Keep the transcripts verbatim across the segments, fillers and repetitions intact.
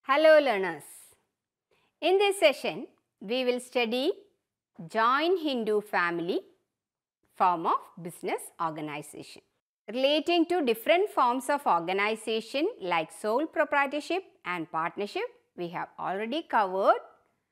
Hello learners. In this session, we will study Jain Hindu family form of business organization. Relating to different forms of organization like sole proprietorship and partnership, we have already covered.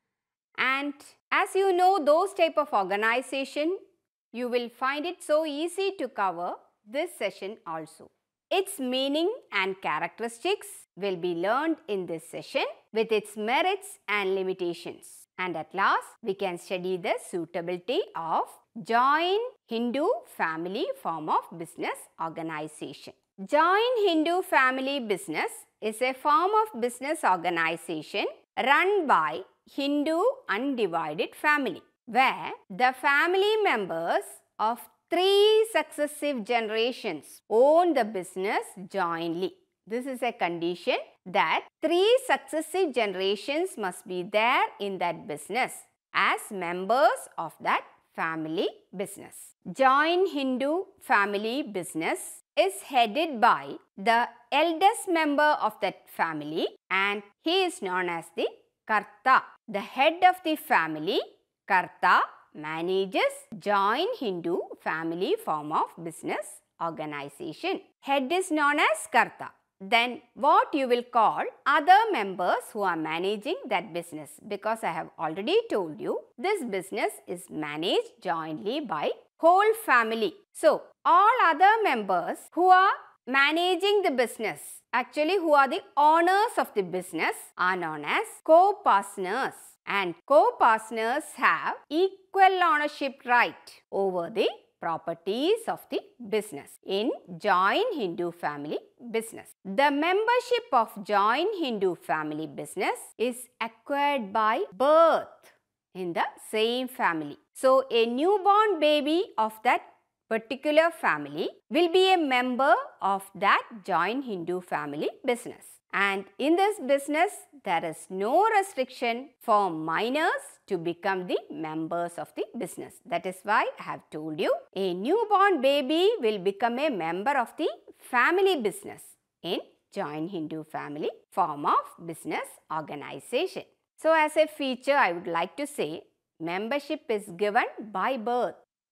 And as you know, those type of organization, you will find it so easy to cover this session also. Its meaning and characteristics will be learned in this session with its merits and limitations. And at last, we can study the suitability of Jain Hindu family form of business organization. Jain Hindu family business is a form of business organization run by Hindu undivided family, where the family members of three successive generations own the business jointly. This is a condition that three successive generations must be there in that business as members of that family business. Jain Hindu family business is headed by the eldest member of that family, and he is known as the Karta. The head of the family, Karta, manages Jain Hindu family form of business organization. Head is known as Karta. Then what you will call other members who are managing that business, because I have already told you this business is managed jointly by whole family. So all other members who are managing the business, actually who are the owners of the business, are known as co-partners. And co-partners have equal ownership right over the properties of the business in Jain Hindu family business. The membership of Jain Hindu family business is acquired by birth in the same family. So a newborn baby of that particular family will be a member of that Jain Hindu family business. And in this business, there is no restriction for minors to become the members of the business. That is why I have told you a newborn baby will become a member of the family business in Jain Hindu family form of business organization. So as a feature, I would like to say membership is given by birth,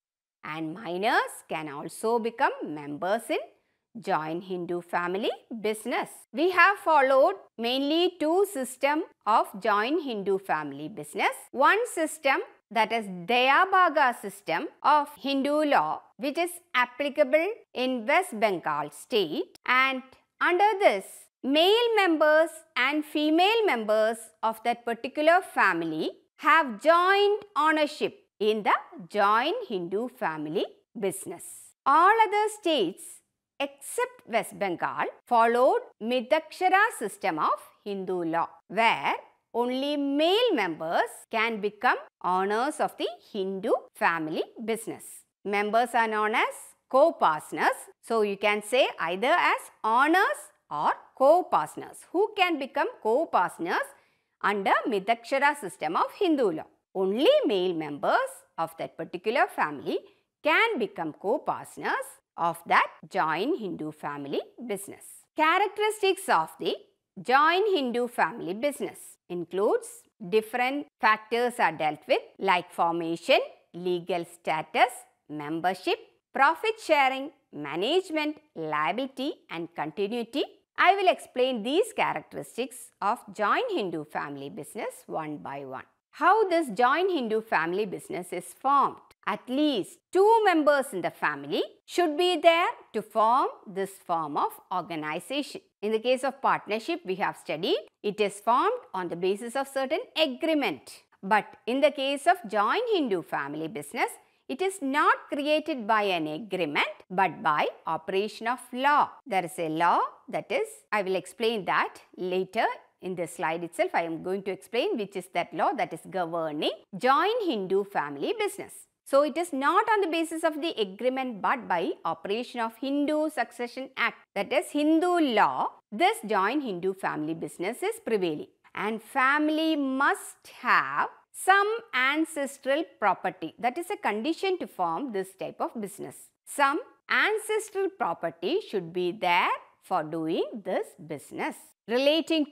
and minors can also become members in Jain Hindu family business. We have followed mainly two systems of Jain Hindu family business. One system, that is Dayabhaga system of Hindu law, which is applicable in West Bengal state, and under this, male members and female members of that particular family have joint ownership in the Jain Hindu family business. All other states except West Bengal followed Midakshara system of Hindu law, where only male members can become owners of the Hindu family business. Members are known as co-partners. So you can say either as owners or co-partners, who can become co-partners under Midakshara system of Hindu law. Only male members of that particular family can become co-partners of that Jain Hindu family business. Characteristics of the Jain Hindu family business includes different factors are dealt with like formation, legal status, membership, profit sharing, management, liability and continuity. I will explain these characteristics of Jain Hindu family business one by one. How this Jain Hindu family business is formed. At least two members in the family should be there to form this form of organization. In the case of partnership, we have studied, it is formed on the basis of certain agreement. But in the case of Jain Hindu family business, it is not created by an agreement but by operation of law. There is a law, that is, I will explain that later. In this slide itself, I am going to explain which is that law that is governing Jain Hindu family business. So it is not on the basis of the agreement but by operation of Hindu Succession Act, that is Hindu law, this Jain Hindu family business is prevailing. And family must have some ancestral property. That is a condition to form this type of business. Some ancestral property should be there for doing this business. Relating to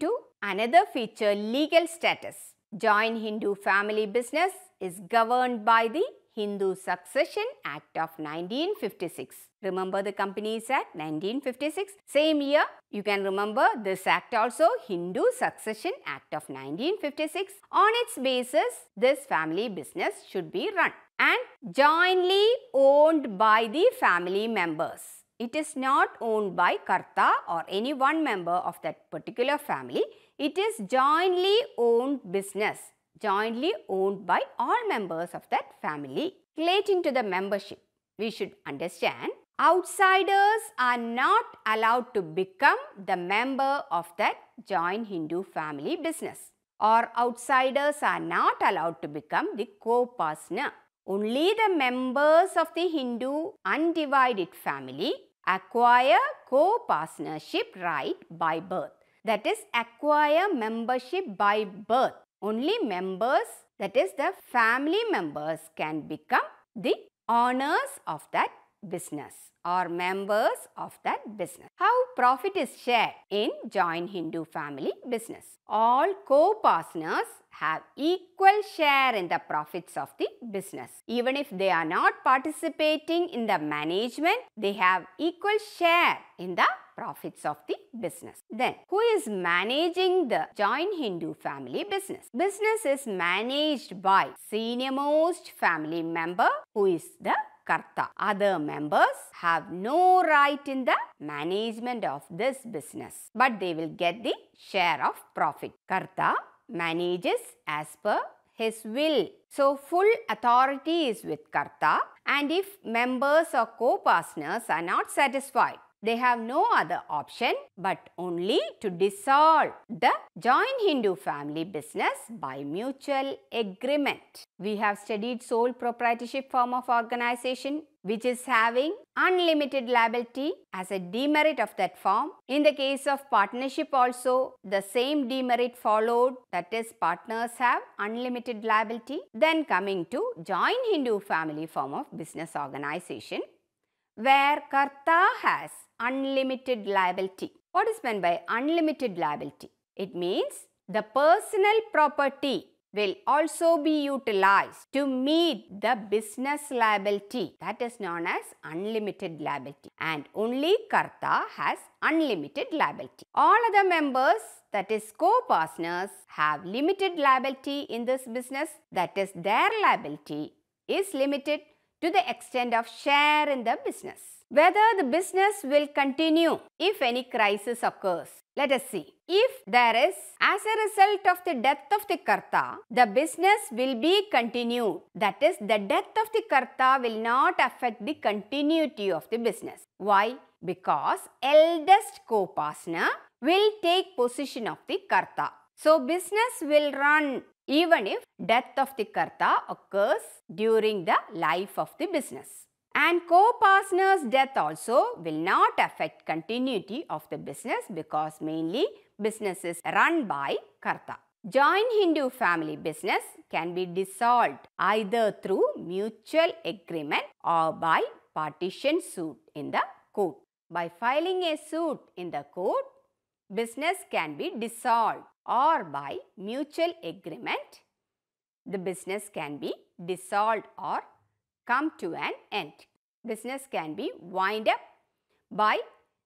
Another feature, legal status. Joint Hindu family business is governed by the Hindu Succession Act of nineteen fifty-six. Remember the Companies Act nineteen fifty-six? Same year, you can remember this act also, Hindu Succession Act of nineteen fifty-six. On its basis, this family business should be run and jointly owned by the family members. It is not owned by Karta or any one member of that particular family. It is jointly owned business, jointly owned by all members of that family. Relating to the membership, we should understand outsiders are not allowed to become the member of that joint Hindu family business, or outsiders are not allowed to become the co-partner. Only the members of the Hindu undivided family acquire co-partnership right by birth. That is, acquire membership by birth. Only members, that is the family members, can become the owners of that business or members of that business. How profit is shared in joint Hindu family business? All co-partners have equal share in the profits of the business. Even if they are not participating in the management, they have equal share in the profits of the business. Then, who is managing the joint Hindu family business? Business is managed by senior most family member, who is the Karta. Other members have no right in the management of this business, but they will get the share of profit. Karta manages as per his will. So, full authority is with Karta, and if members or co-partners are not satisfied, they have no other option but only to dissolve the joint Hindu family business by mutual agreement. We have studied sole proprietorship form of organization, which is having unlimited liability as a demerit of that form. In the case of partnership also, the same demerit followed, that is, partners have unlimited liability. Then coming to joint Hindu family form of business organization, where Karta has unlimited liability. What is meant by unlimited liability? It means the personal property will also be utilized to meet the business liability. That is known as unlimited liability. And only Karta has unlimited liability. All other members, that is co-partners, have limited liability in this business. That is, their liability is limited to the extent of share in the business. Whether the business will continue if any crisis occurs. Let us see. If there is, as a result of the death of the Karta, the business will be continued. That is, the death of the Karta will not affect the continuity of the business. Why? Because eldest co-partner will take possession of the Karta. So, business will run even if death of the Karta occurs during the life of the business. And co-partner's death also will not affect continuity of the business because mainly business is run by Karta. Joint Hindu family business can be dissolved either through mutual agreement or by partition suit in the court. By filing a suit in the court, business can be dissolved, or by mutual agreement, the business can be dissolved or come to an end. Business can be wind up by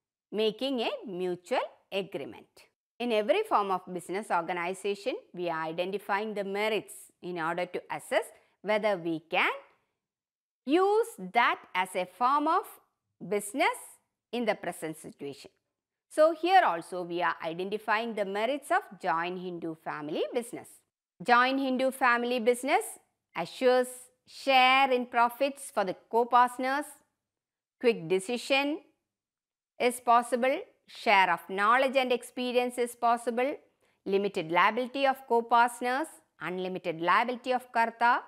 making a mutual agreement. In every form of business organization, we are identifying the merits in order to assess whether we can use that as a form of business in the present situation. So, here also we are identifying the merits of joint Hindu family business. Joint Hindu family business assures share in profits for the co-partners, quick decision is possible, share of knowledge and experience is possible, limited liability of co-partners, unlimited liability of Karta,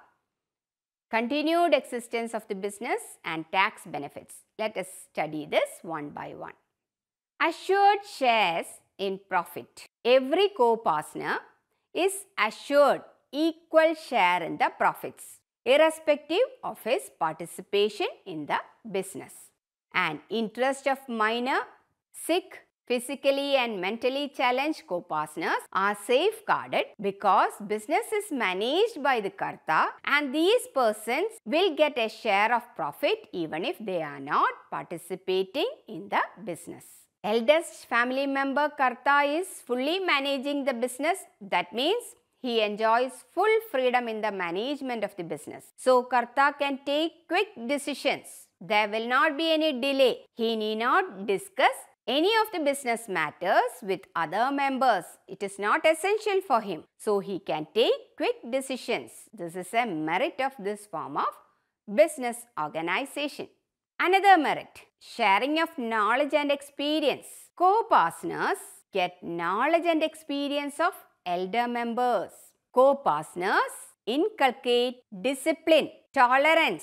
continued existence of the business, and tax benefits. Let us study this one by one. Assured shares in profit. Every co-partner is assured equal share in the profits, irrespective of his participation in the business. And interest of minor, sick, physically and mentally challenged co-partners are safeguarded because business is managed by the Karta and these persons will get a share of profit even if they are not participating in the business. Eldest family member Karta is fully managing the business. That means he enjoys full freedom in the management of the business. So, Karta can take quick decisions. There will not be any delay. He need not discuss any of the business matters with other members. It is not essential for him. So, he can take quick decisions. This is a merit of this form of business organization. Another merit, sharing of knowledge and experience. Co-partners get knowledge and experience of elder members. Co-partners inculcate discipline, tolerance,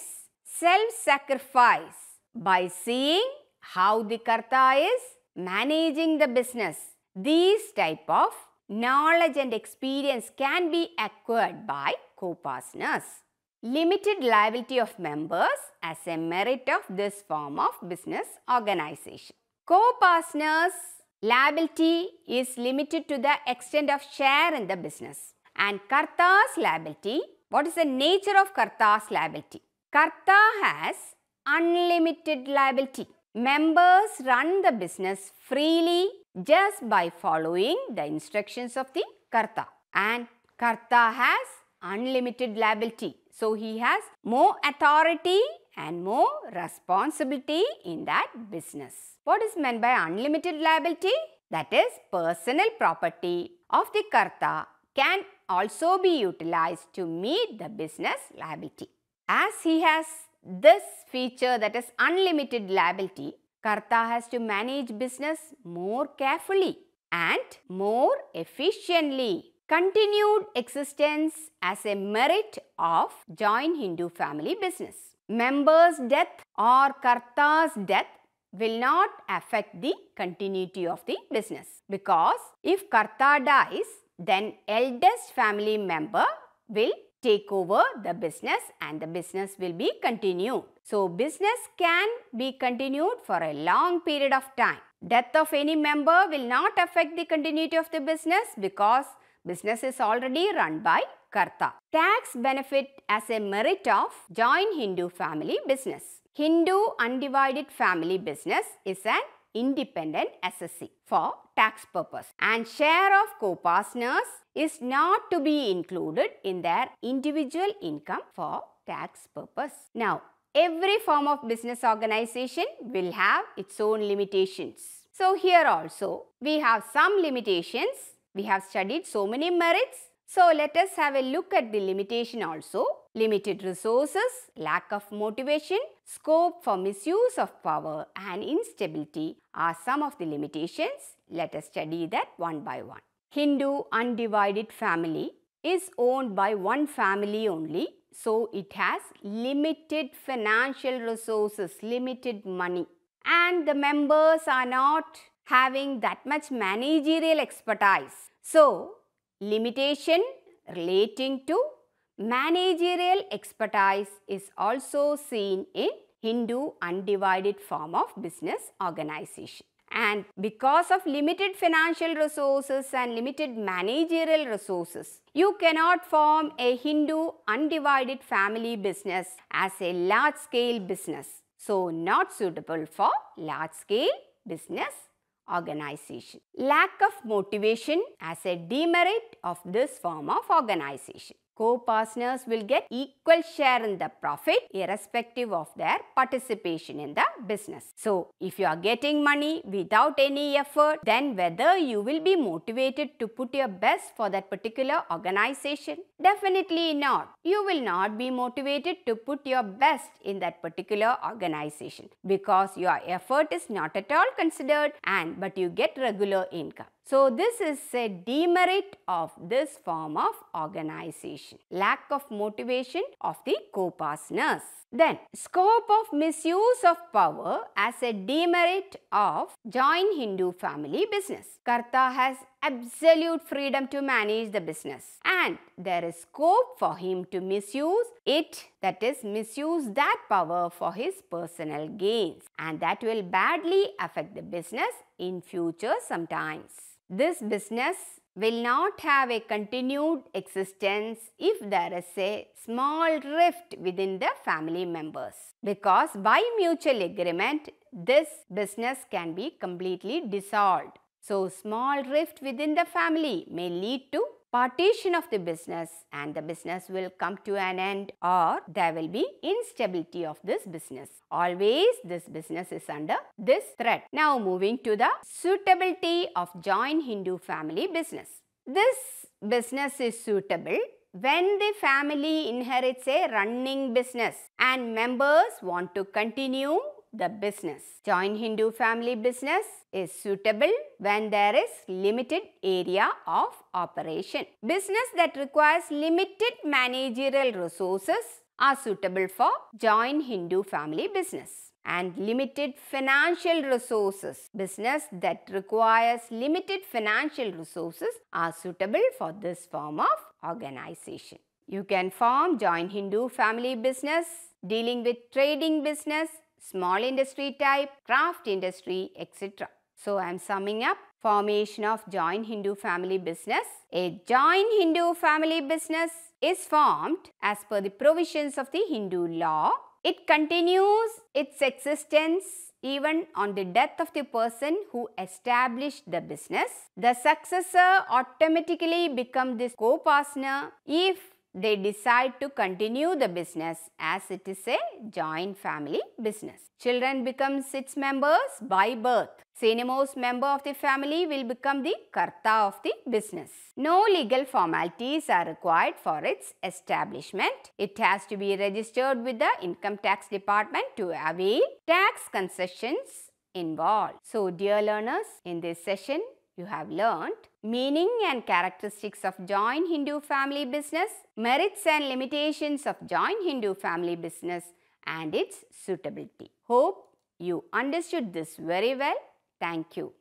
self-sacrifice by seeing how the Karta is managing the business. These type of knowledge and experience can be acquired by co-partners. Limited liability of members as a merit of this form of business organization. Co-partners' liability is limited to the extent of share in the business. And Karta's liability, what is the nature of Karta's liability? Karta has unlimited liability. Members run the business freely just by following the instructions of the Karta. And Karta has unlimited liability. So, he has more authority and more responsibility in that business. What is meant by unlimited liability? That is, personal property of the Karta can also be utilized to meet the business liability. As he has this feature, that is unlimited liability, Karta has to manage business more carefully and more efficiently. Continued existence as a merit of joint Hindu family business. Members' death or Karta's death will not affect the continuity of the business, because if Karta dies, then eldest family member will take over the business and the business will be continued. So, business can be continued for a long period of time. Death of any member will not affect the continuity of the business because business is already run by Karta. Tax benefit as a merit of joint Hindu family business. Hindu undivided family business is an independent S S C for tax purpose, and share of co-partners is not to be included in their individual income for tax purpose. Now, every form of business organization will have its own limitations. So, here also we have some limitations. We have studied so many merits. So, let us have a look at the limitation also. Limited resources, lack of motivation, scope for misuse of power and instability are some of the limitations. Let us study that one by one. Hindu undivided family is owned by one family only. So, it has limited financial resources, limited money, and the members are not having that much managerial expertise. So, limitation relating to managerial expertise is also seen in Hindu undivided form of business organization. And because of limited financial resources and limited managerial resources, you cannot form a Hindu undivided family business as a large scale business. So, not suitable for large scale business organization. Lack of motivation as a demerit of this form of organization. Co-partners will get equal share in the profit irrespective of their participation in the business. So, if you are getting money without any effort, then whether you will be motivated to put your best for that particular organization? Definitely not. You will not be motivated to put your best in that particular organization because your effort is not at all considered, and but you get regular income. So, this is a demerit of this form of organization. Lack of motivation of the co-partners. Then, scope of misuse of power as a demerit of joint Hindu family business. Karta has absolute freedom to manage the business, and there is scope for him to misuse it, that is, misuse that power for his personal gains, and that will badly affect the business in future sometimes. This business will not have a continued existence if there is a small rift within the family members, because by mutual agreement, this business can be completely dissolved. So, small rift within the family may lead to partition of the business, and the business will come to an end, or there will be instability of this business. Always this business is under this threat. Now moving to the suitability of joint Hindu family business. This business is suitable when the family inherits a running business and members want to continue the business. Joint Hindu family business is suitable when there is limited area of operation. Business that requires limited managerial resources are suitable for joint Hindu family business. And limited financial resources, business that requires limited financial resources are suitable for this form of organization. You can form joint Hindu family business dealing with trading business, small industry type, craft industry, et cetera. So, I am summing up formation of joint Hindu family business. A joint Hindu family business is formed as per the provisions of the Hindu law. It continues its existence even on the death of the person who established the business. The successor automatically becomes the co-partner if they decide to continue the business, as it is a joint family business. Children become its members by birth. Senior-most member of the family will become the karta of the business. No legal formalities are required for its establishment. It has to be registered with the income tax department to avail tax concessions involved. So, dear learners, in this session, you have learnt meaning and characteristics of joint Hindu family business, merits and limitations of joint Hindu family business, and its suitability. Hope you understood this very well. Thank you.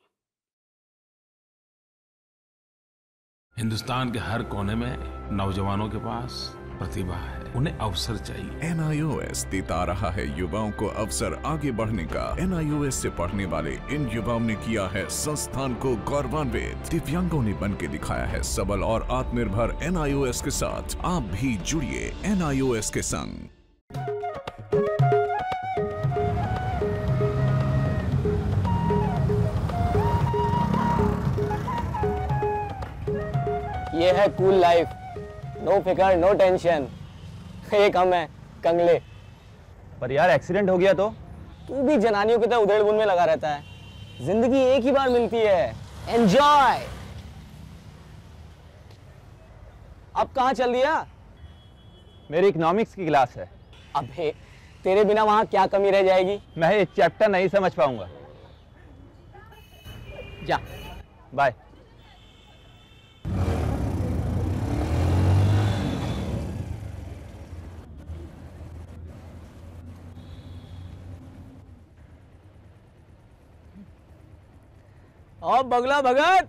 Hindustan के हर कोने में नौजवानों के पास प्रतिभा है, उन्हें अवसर चाहिए। N आई O S देता रहा है युवाओं को अवसर आगे बढ़ने का। एन आई ओ एस से पढ़ने वाले इन युवाओं ने किया है संस्थान को गौरवान्वित। दिव्यांगों ने बन के दिखाया है सबल और आत्मनिर्भर। एन आई ओ एस के साथ आप भी जुड़िए एन आई ओ एस के संग। ये है कूल लाइफ, नो फिकर नो टेंशन। एक हम है कंगले। पर यार एक्सीडेंट हो गया तो? तू भी जनानियों की तरह उधेड़ बुन में लगा रहता है। जिंदगी एक ही बार मिलती है, एंजॉय। अब कहाँ चल दिया? मेरी इकोनॉमिक्स की क्लास है। अबे तेरे बिना वहाँ क्या कमी रह जाएगी? मैं ये चैप्टर नहीं समझ पाऊंगा। जा बाय। और बगला भगत।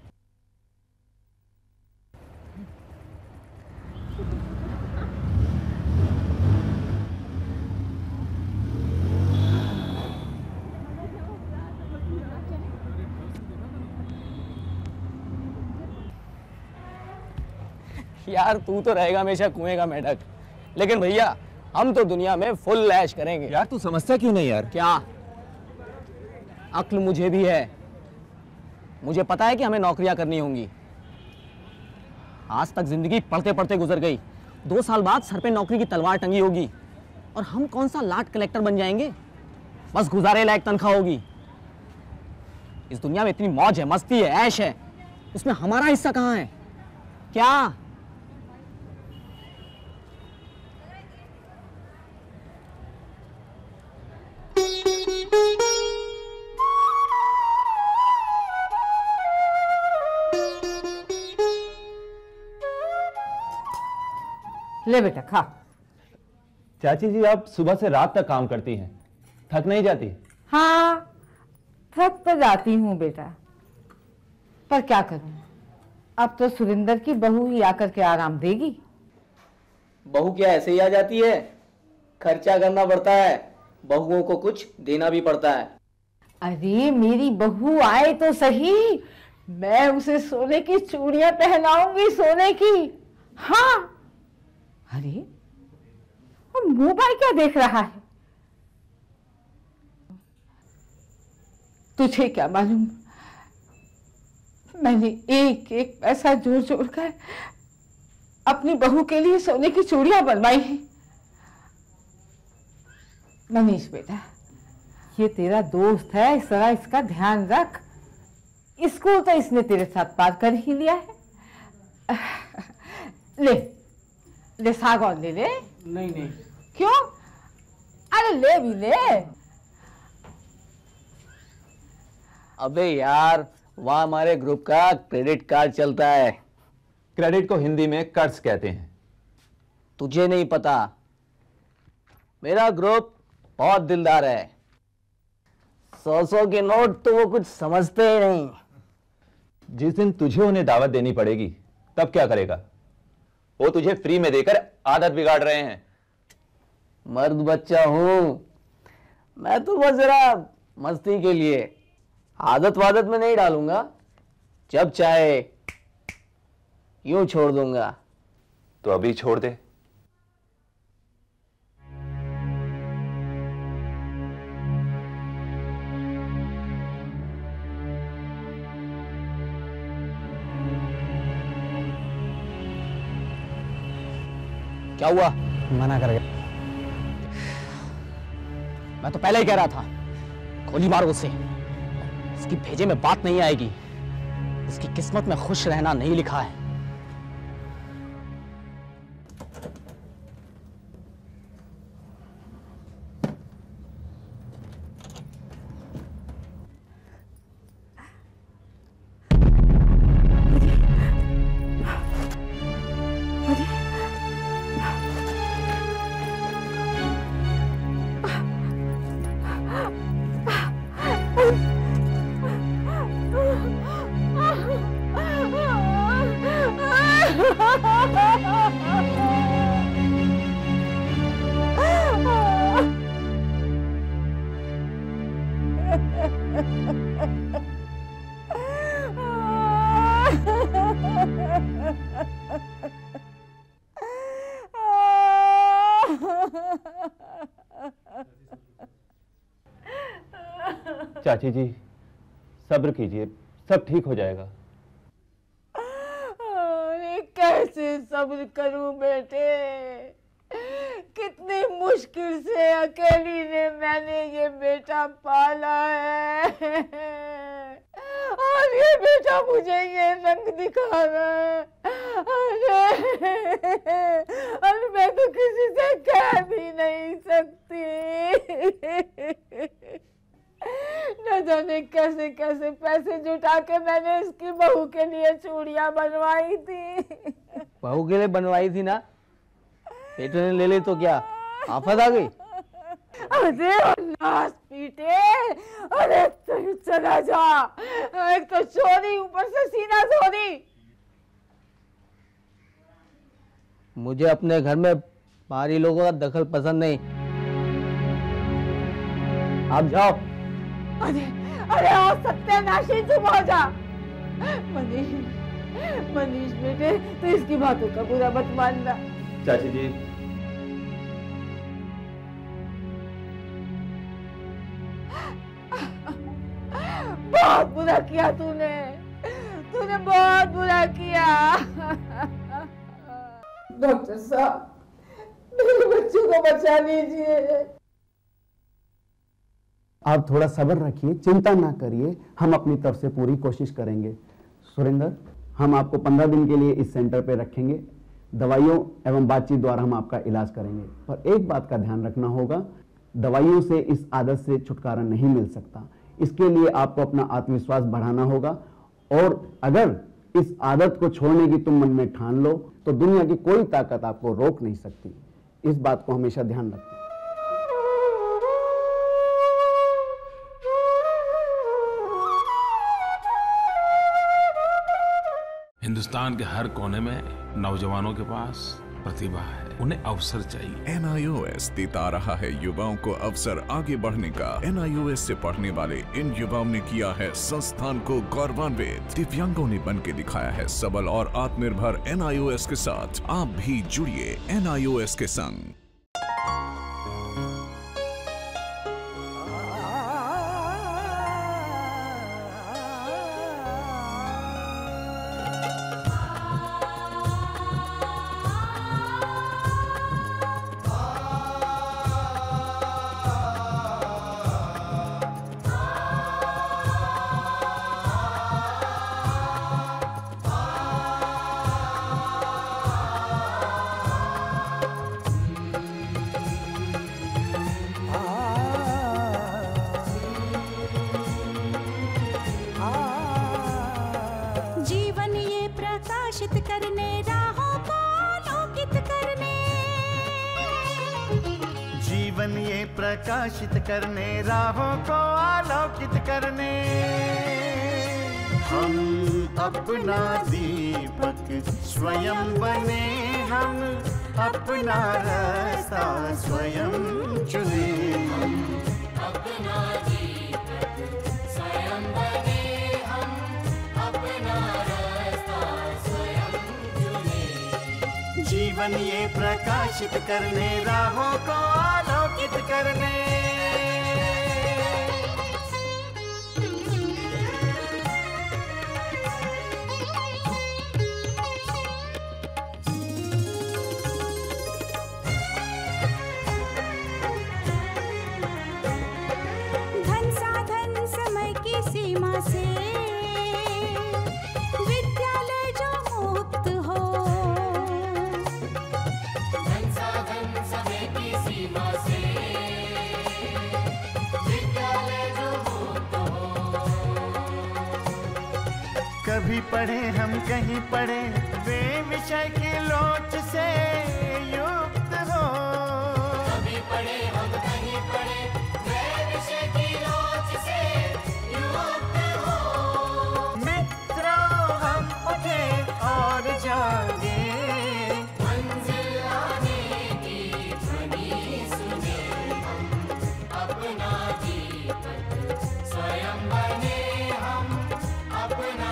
यार तू तो रहेगा हमेशा कुएं का मेढक, लेकिन भैया हम तो दुनिया में फुल ऐश करेंगे। यार तू समझता क्यों नहीं यार? क्या अक्ल मुझे भी है, मुझे पता है कि हमें नौकरियां करनी होंगी। आज तक जिंदगी पढ़ते पढ़ते गुजर गई, दो साल बाद सर पे नौकरी की तलवार टंगी होगी और हम कौन सा लाट कलेक्टर बन जाएंगे, बस गुजारे लायक तनख्वाह होगी। इस दुनिया में इतनी मौज है, मस्ती है, ऐश है, उसमें हमारा हिस्सा कहाँ है? क्या ले बेटा खा। चाची जी आप सुबह से रात तक काम करती हैं, थक नहीं जाती? हाँ थक तो जाती हूँ बेटा, पर क्या करूं, अब तो सुरेंद्र की बहू ही आकर के आराम देगी। बहू क्या ऐसे ही आ जाती है? खर्चा करना पड़ता है, बहुओं को कुछ देना भी पड़ता है। अरे मेरी बहू आए तो सही, मैं उसे सोने की चूड़ियां पहनाऊंगी, सोने की। हाँ, अरे अब मोबाइल क्या देख रहा है? तुझे क्या मालूम, मैंने एक एक पैसा जोड़ जोड़ कर अपनी बहू के लिए सोने की चूड़ियां बनवाई हैं। मनीष बेटा, ये तेरा दोस्त है, इस तरह इसका ध्यान रख। स्कूल तो इसने तेरे साथ पार कर ही लिया है। ले ले सागौन ले ले। नहीं नहीं। क्यों? अरे ले भी ले। अबे यार, वहाँ हमारे ग्रुप का क्रेडिट कार्ड चलता है। क्रेडिट को हिंदी में कर्ज कहते हैं। तुझे नहीं पता, मेरा ग्रुप बहुत दिलदार है। सौ सौ के नोट तो वो कुछ समझते ही नहीं। जिस दिन तुझे उन्हें दावत देनी पड़ेगी तब क्या करेगा? वो तुझे फ्री में देकर आदत बिगाड़ रहे हैं। मर्द बच्चा हूं मैं, तो बस जरा मस्ती के लिए, आदत वादत में नहीं डालूंगा। जब चाहे यूं छोड़ दूंगा। तो अभी छोड़ दे। क्या हुआ? मना कर गया। मैं तो पहले ही कह रहा था, गोली मारो उसे। इसकी भेजे में बात नहीं आएगी। इसकी किस्मत में खुश रहना नहीं लिखा है। चाची जी, सब्र कीजिए, सब ठीक हो जाएगा। अरे कैसे सब्र करूं बेटे, कितनी मुश्किल से अकेली ने मैंने ये बेटा पाला है, और ये बेटा मुझे ये रंग दिखा रहा है। अरे और मैं तो किसी से कह भी नहीं सकती। न जाने कैसे कैसे पैसे जुटा के मैंने इसकी बहू के लिए चूड़ियां बनवाई थी। बहू के लिए बनवाई थी ना, बेटे ने ले ली तो क्या आफत आ गई? अरे नास पीटे, अरे तू चला जा। एक तो चोरी, ऊपर से सीना चोरी। मुझे अपने घर में बाहरी लोगों का दखल पसंद नहीं। आप जाओ। अरे अरे और सत्यानाशी, चुप हो जा। मनीष मनीष बेटे, तू इसकी बातों का बुरा मत मानना। चाची जी, बहुत बुरा किया तूने, तूने बहुत बुरा किया। डॉक्टर साहब, मेरे बच्चों को बचा लीजिए। आप थोड़ा सब्र रखिए, चिंता ना करिए, हम अपनी तरफ से पूरी कोशिश करेंगे। सुरेंद्र, हम आपको पंद्रह दिन के लिए इस सेंटर पे रखेंगे। दवाइयों एवं बातचीत द्वारा हम आपका इलाज करेंगे, पर एक बात का ध्यान रखना होगा, दवाइयों से इस आदत से छुटकारा नहीं मिल सकता। इसके लिए आपको अपना आत्मविश्वास बढ़ाना होगा, और अगर इस आदत को छोड़ने की तुम मन में ठान लो तो दुनिया की कोई ताकत आपको रोक नहीं सकती। इस बात को हमेशा ध्यान रखना। हिंदुस्तान के हर कोने में नौजवानों के पास प्रतिभा है, उन्हें अवसर चाहिए। एन आई ओ एस देता रहा है युवाओं को अवसर आगे बढ़ने का। एन आई ओ एस से पढ़ने वाले इन युवाओं ने किया है संस्थान को गौरवान्वित। दिव्यांगों ने बन के दिखाया है सबल और आत्मनिर्भर। एन आई ओ एस के साथ आप भी जुड़िए एन आई ओ एस के संग। करने राहों को आलोकित करने, जीवन ये प्रकाशित करने राहों को आलोकित करने, हम अपना दीपक स्वयं बने, हम अपना रास्ता स्वयं चुने, हम अपना दीपक स्वयं बने, हम अपना जीवन ये प्रकाशित करने राहों को आलोकित करने। धन साधन समय की सीमा से विद्यालय जो मुक्त हो, कभी पढ़े हम कहीं पढ़े वे विषय की लोच से युक्त हो, कभी पढ़े हम कहीं पढ़े वे विषय की लोच से युक्त हो, मित्रों हम उठे और जागे, मंजिल आने की ध्वनि सुने, हम अपना दीपक स्वयं बने, हम अपना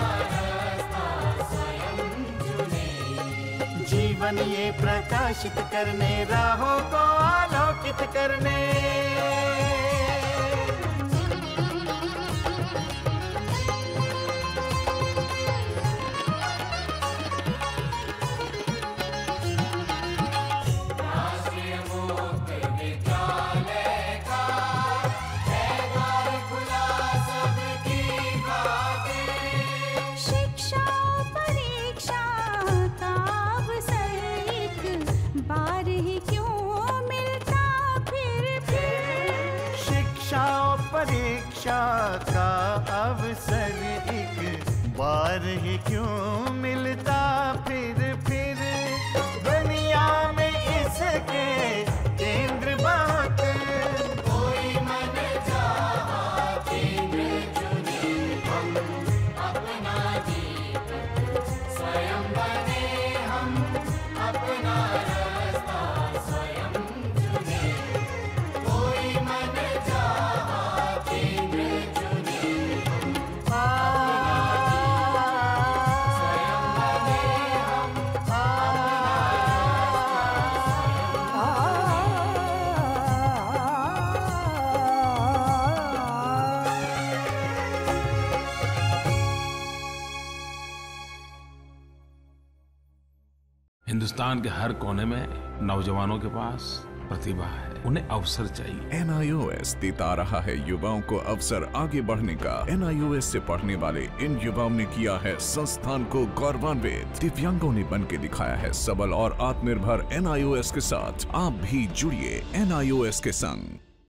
जीवन ये प्रकाशित करने राहों को आलोकित करने। राष्ट्रीय मुक्त विद्यालय का है द्वार खुला सबकी खातिर, शिक्षा परीक्षा का बार ही क्यों मिलता फिर फिर, शिक्षा परीक्षा का अवसर एक बार ही क्यों मिलता फिर फिर, दुनिया में इसके केंद्र बहुत, कोई मन चाहा केंद्र चुने, हम अपना दीपक स्वयं बने, हम अपना हिंदुस्तान के हर कोने में नौजवानों के पास प्रतिभा है, उन्हें अवसर चाहिए। एन आई ओ एस देता रहा है युवाओं को अवसर आगे बढ़ने का। एन आई ओ एस से पढ़ने वाले इन युवाओं ने किया है संस्थान को गौरवान्वित। दिव्यांगों ने बन के दिखाया है सबल और आत्मनिर्भर। एन आई ओ एस के साथ आप भी जुड़िए एन आई ओ एस के संग।